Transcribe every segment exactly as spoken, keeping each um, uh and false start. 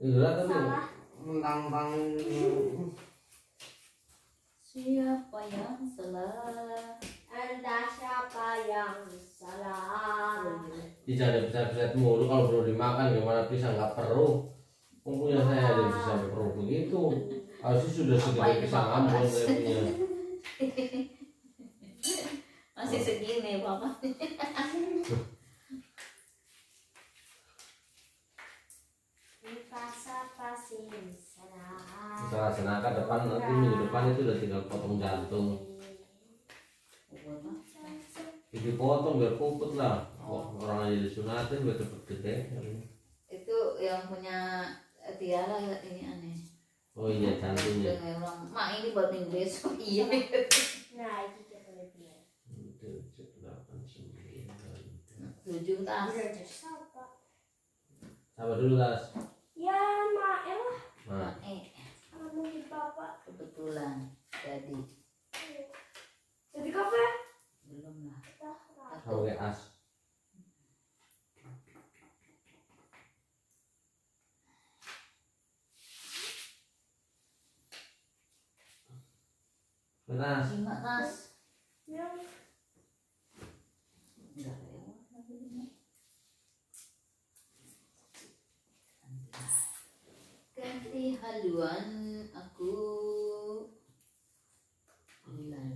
Enggak tapi Salah. mentang-mentang Siapa yang salah? Entah siapa yang salah. tidak ada bisa-bisa mulu kalau belum dimakan gimana bisa nggak perlu. Punya saya ada bisa perlu begitu. Harusnya sudah segede pisang Ambon saya punya. Masih segini Bapak. Pasa-pasin salah. Salah senaka depan nanti minggu depan itu udah tinggal potong jantung. Jadi potong biar puput lah. Orang aja disunatin biar cepet gede. Itu yang punya Tiara ini aneh. Oh iya jantungnya. Dengan orang, mak ini buat minggu besok. Iya. Nah, itu kita lihat dia. Tujuh tas. Siapa? Sabar dulu Tas. Ya, mak elah. Nah, Eh, Kamu di bapak. kebetulan jadi Jadi kapan? belum lah. sama kayak as. Benas. Lima tas. Yang Udah lewat lagi lima. Ganti haluan aku bulan.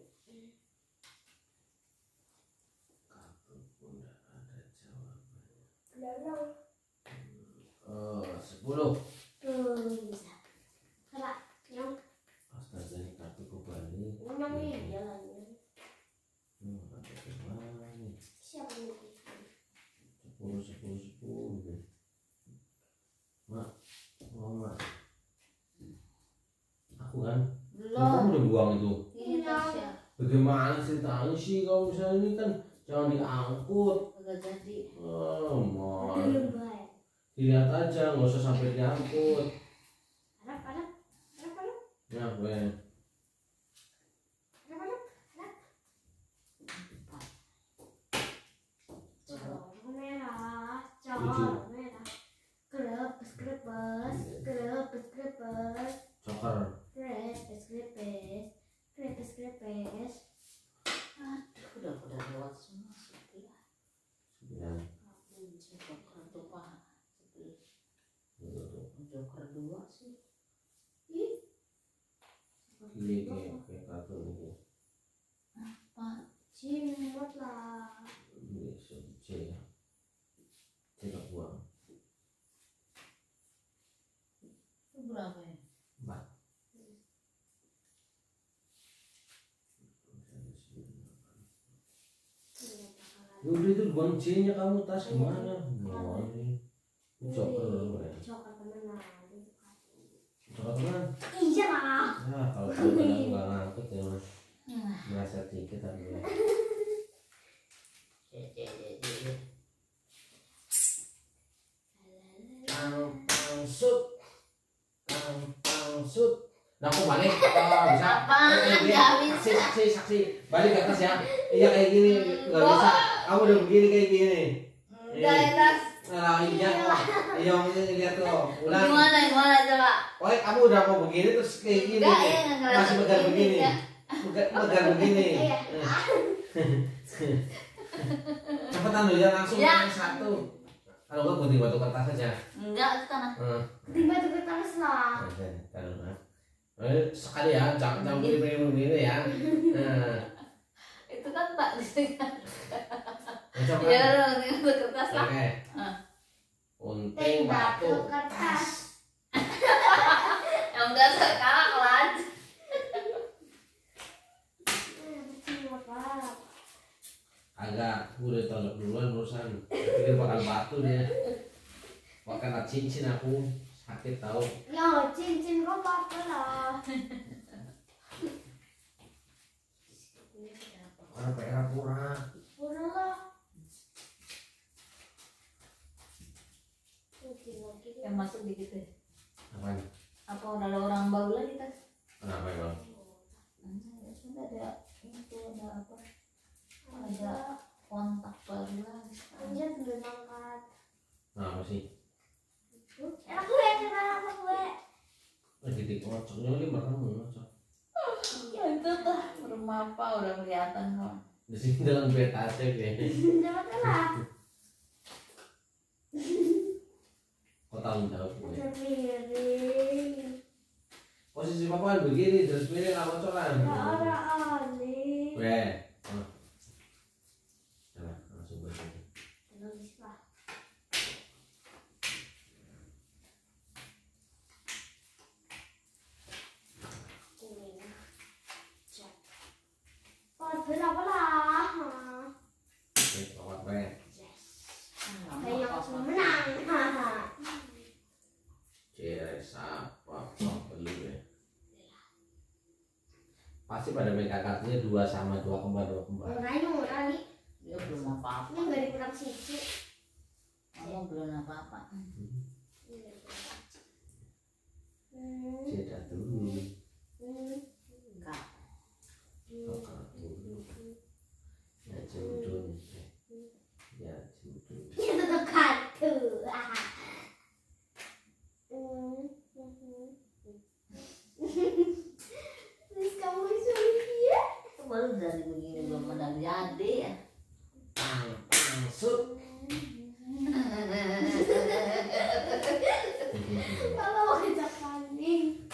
belum. Oh, sepuluh. Tuh bisa. Salah. Yang Astaga ini kartu kembali. ngomong ini jalannya. Hmm, kartu kembali. Siapa yang Sepuluh, sepuluh, sepuluh. Mak, oh mak. Aku kan. Kamu Belum. udah buang itu. Ini tasnya. Bagaimana ceritanya sih kalau misalnya ini kan jangan diangkut. Agak jadi. Oh, mal. belum baik? Dilihat aja, nggak usah sampai diangkut. Harap, harap, harap, harap, Ya, gue. harap, harap, harap. Cowok merah, cowok merah. Kelepes, kelepes, kelepes, kelepes. Joker. Krepes, krepes, krepes, krepes. Aduh, udah udah lewat semua sebelah. Sembilan. Joker tuh pak. Sebelah. Tuh, tuh. Joker dua sih. Ih. Gini kayak kayak kartu ini. Pak. Cimot lah. Ini C ya. C nggak buang. Itu berapa ya? Empat. Ya udah itu buang C nya kamu tas gimana? Oh ini. Joker ya. Joker temenan. Joker teman. Iya lah. Ya kalau kamu kadang nggak ngangkut ya mas. Merasa dikit tapi ya. Tampang sut, tampang sut. Nah aku balik, oh, bisa. Apaan? Eh, eh, dia. Nggak Saksi, bisa. saksi, saksi. Balik ke atas ya. Iya kayak gini, nggak bisa. Kamu udah begini kayak gini. Enggak enak. Nah iya kok. Iya ini lihat tuh. Ulang. Gimana gimana coba? Oh kamu udah mau begini terus kayak gini. Enggak, nih. ya, nggak ngerasa Masih megang begini, begini. ya. Megang megang begini. Iya. Cepetan dulu ya langsung Ya. satu. Kalau enggak gunting batu kertas aja. Enggak ke tanah. Hmm. Tiba tiba terus lah. Oke, taruh nah. Eh, sekali ya, jangan campur begini ya. Nah, Itu kan Pak di sini kan. coba. Ya dong, ini buat kertas lah. Oke. Ah. Unting batu kertas. Yang enggak sekarang kelan. Cimot lah. Agak, gue udah tolak duluan urusan. Pikir bakal batu dia. Makan cincin aku sakit tahu. Yo, cincin kok apa lah? Karena P R kurang. Udah lah. Yang masuk dikit deh. Apaan? Apa udah ada orang baru lagi tas? Kenapa emang? Enggak, sudah ada itu ada apa? Ada kontak baru lagi. Anjir belum angkat. Nah, apa sih? Enak gue. lagi di ngocoknya lima kamu ngocok. Ya itu tuh rumah apa udah kelihatan kok. Di sini dalam peta aja kayaknya. Dapat lah. Kau tanggung jawab gue. Ada piring. Posisi papa kan begini terus piring nggak ngocokan. Ya orang aneh. Weh, oh. Coba langsung buat ini. Bagus lah. Oh, berapa lah? Oke, awak weh. Kayak yang menang. Haha. Ceres apa? Oh, perlu ya. Pasti pada mereka kartunya dua sama dua kembar dua kembar. Murahnya murah nih. Dia belum apa-apa. Ini nggak dikurang sisi. Kamu belum apa-apa. Hmm. Cedak dulu. Hmm. Enggak. Kakak dulu. Ya judul. Ya judul. Itu tuh kartu. Ah. Hmm. Terus kamu suruh dia? Baru dari begini belum pernah jadi ya. Pang pang sut. Kalau mau kecap kambing.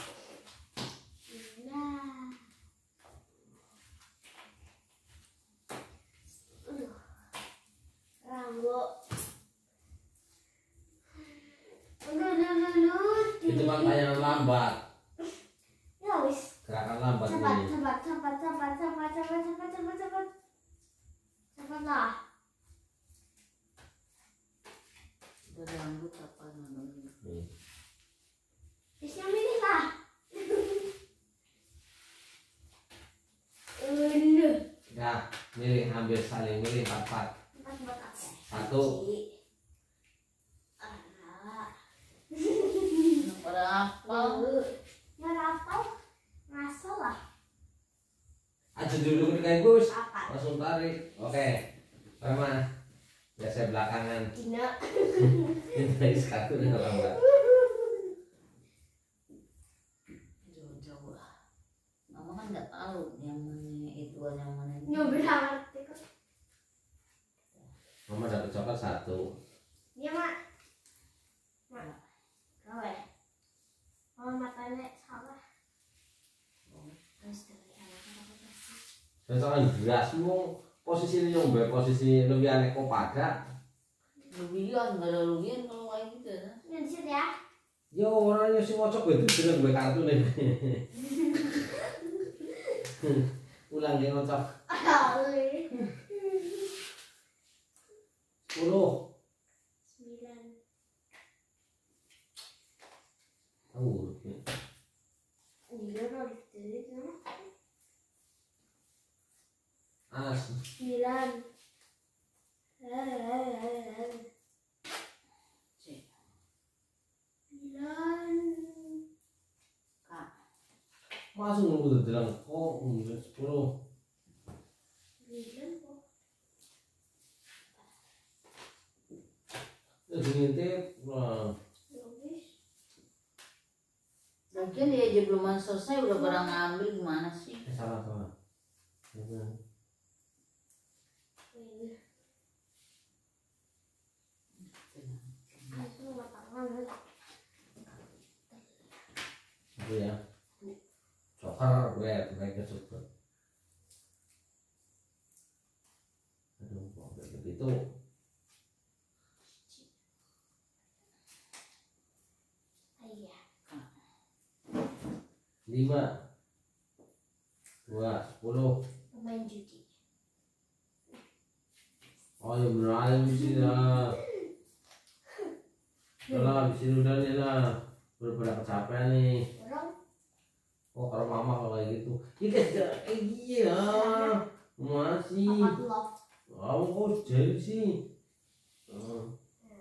Nah. Aduh. Rambo. Aduh, aduh, aduh, aduh. Itu kan tayangan lambat. Ya wis. Gerakan lambat Cepat, ini. cepat, cepat, cepat, cepat, cepat, cepat, cepat, cepat. Cepatlah. Berambut apa namanya? Nih. Isnya milih lah. Ulu. Ya, milih ambil saling milih empat Empat buat apa? satu. Ah. Berapa? Ya rapal. Ngasal lah. Aja dulu dengan Gus. Apa? Langsung tarik. Oke. Sama. Ya saya belakangan. Dina. Ini satu dengan lambat. Jauh-jauh lah. Mama kan nggak tahu yang mana itu yang mana ini. Nyoba ngerti kok. Mama dapat coklat satu. Iya mak. Mak. Kau ya. Oh matanya salah. Terus dari anak-anak. Dan soalnya berasmu posisi nyombe posisi lebih aneh kok pada. Lubian nggak ada lubian kalau kayak gitu ya. Ini di situ ya. Yo orangnya si ngocok gue dengan gue kartu nih. Ulang dia ngocok. Kali. Sepuluh. Sembilan. Tahu. Iya dong itu. As. Sembilan. Sembilan. Kak, Masuk nunggu terang kok umur sepuluh. Sembilan kok. Ya ngintip wah. Habis. lagian dia aja belum selesai udah barang ngambil gimana sih? Eh, salah salah. Ya, Ini. Aku nggak tangan. itu ya. Cokar gue mereka suka. Aduh kok kayak begitu. Iya. Lima. Dua. Sepuluh. Pemain judi. Oh ya bener aja sih lah. Udah lah habis ini udah nih lah. Udah pada kecapean nih. Orang. Oh kalau mama kalau kayak gitu. Iya eh iya. Masih. Apa love? Kamu kok jadi sih? Oh.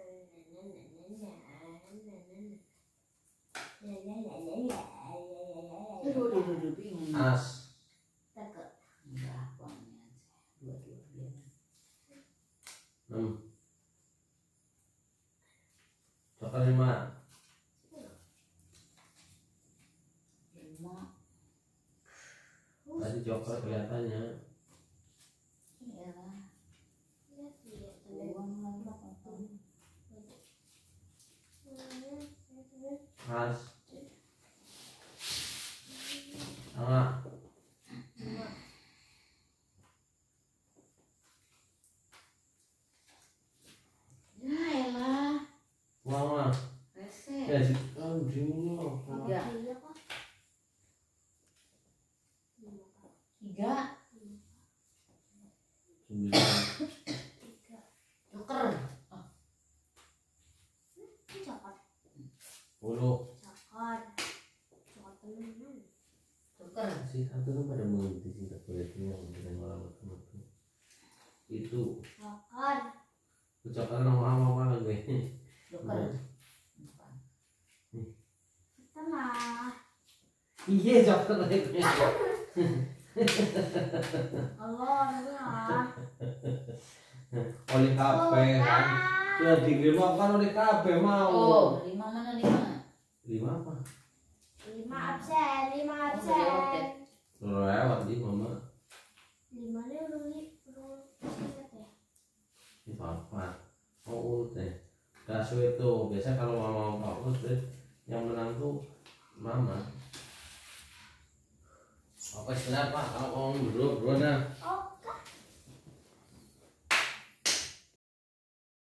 Aduh, aduh, aduh, bingung. As. Takut. Enggak, uangnya aja. Dua-dua biar. Enam. Coklat lima. si joker kelihatannya. Iyalah. Lihat dia. Uang lagi apa? Mas Tengah. Ya elah. Uang mah Rese. ya sih kan sini Ya. Iya kok. Tiga. sembilan Tiga. Joker. Ini coklat. puluh Coklat. Coklat temen. Joker. si satu tuh pada mengerti sih tak boleh yang dengan orang bertemu itu Coklat. ucapan nama-nama gue. Joker. Tenang. Iya joker lagi. Allah, tenang. Oleh kafe kan sudah dikirimkan oleh kafe mau. Oh, lima mana lima? Lima apa? Lima absen, lima Oh, absen. Lewat di mama. Lima nya udah li- udah lihat ya. Itu apa? Oh urut deh. Dasu itu biasa kalau mama mau urut deh, yang menang tuh mama. Apa istilah pak? Kalau ngomong bro bro nah. Oh,